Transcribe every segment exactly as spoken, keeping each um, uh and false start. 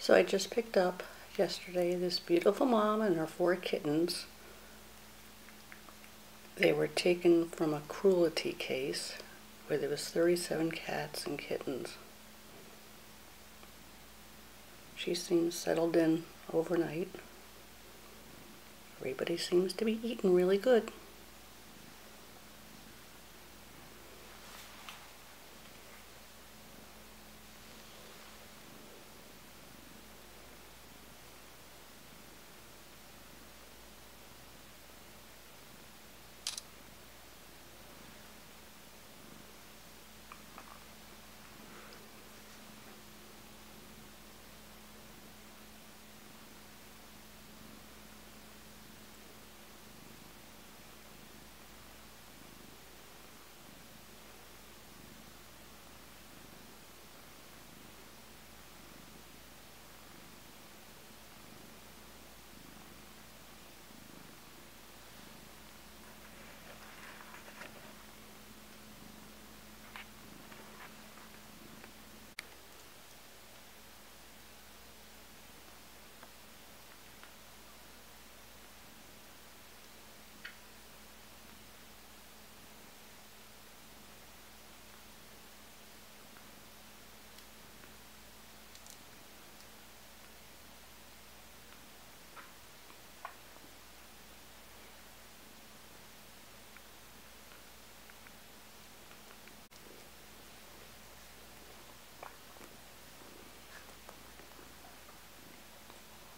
So I just picked up yesterday this beautiful mom and her four kittens. They were taken from a cruelty case where there was thirty-seven cats and kittens. She seems settled in overnight. Everybody seems to be eating really good.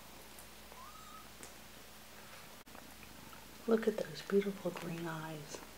Look at those beautiful green eyes.